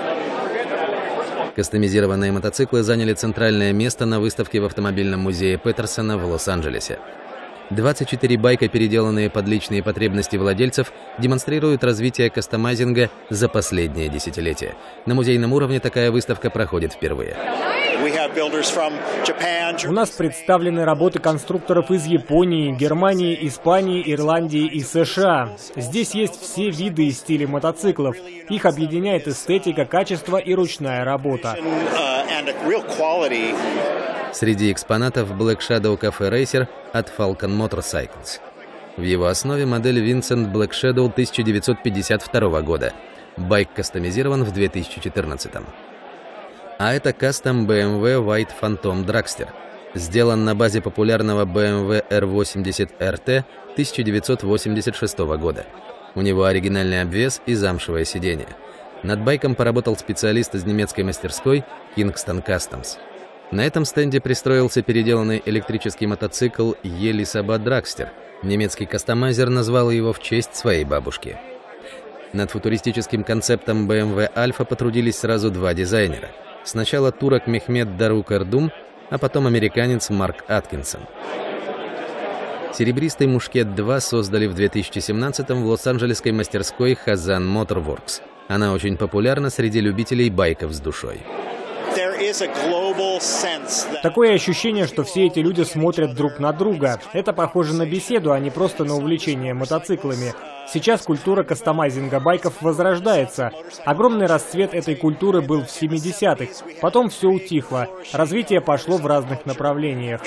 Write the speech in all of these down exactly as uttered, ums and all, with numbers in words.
Кастомизированные мотоциклы заняли центральное место на выставке в автомобильном музее Петерсона в Лос-Анджелесе. двадцать четыре байка, переделанные под личные потребности владельцев, демонстрируют развитие кастомайзинга за последние десятилетия. На музейном уровне такая выставка проходит впервые. У нас представлены работы конструкторов из Японии, Германии, Испании, Ирландии и США. Здесь есть все виды и стили мотоциклов. Их объединяет эстетика, качество и ручная работа. Среди экспонатов Black Shadow Cafe Racer от Falcon Motorcycles. В его основе модель Vincent Black Shadow тысяча девятьсот пятьдесят второго года. Байк кастомизирован в две тысячи четырнадцатом. А это кастом бэ эм вэ White Phantom Dragster. Сделан на базе популярного бэ эм вэ эр восемьдесят эр тэ тысяча девятьсот восемьдесят шестого года. У него оригинальный обвес и замшевое сиденье. Над байком поработал специалист из немецкой мастерской Kingston Customs. На этом стенде пристроился переделанный электрический мотоцикл Елисаба Dragster. Немецкий кастомайзер назвал его в честь своей бабушки. Над футуристическим концептом бэ эм вэ Alpha потрудились сразу два дизайнера. Сначала турок Мехмед Дарук Эрдум, а потом американец Марк Аткинсон. Серебристый Мушкет два создали в две тысячи семнадцатом в лос-анджелесской мастерской Хазан Motorworks. Она очень популярна среди любителей байков с душой. Такое ощущение, что все эти люди смотрят друг на друга. Это похоже на беседу, а не просто на увлечение мотоциклами. Сейчас культура кастомайзинга байков возрождается. Огромный расцвет этой культуры был в семидесятых. Потом все утихло. Развитие пошло в разных направлениях.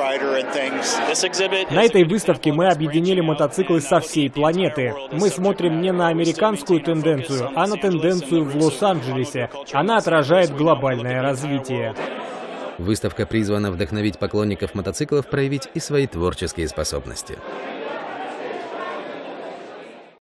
На этой выставке мы объединили мотоциклы со всей планеты. Мы смотрим не на американскую тенденцию, а на тенденцию в Лос-Анджелесе. Она отражает глобальное развитие. Выставка призвана вдохновить поклонников мотоциклов проявить и свои творческие способности.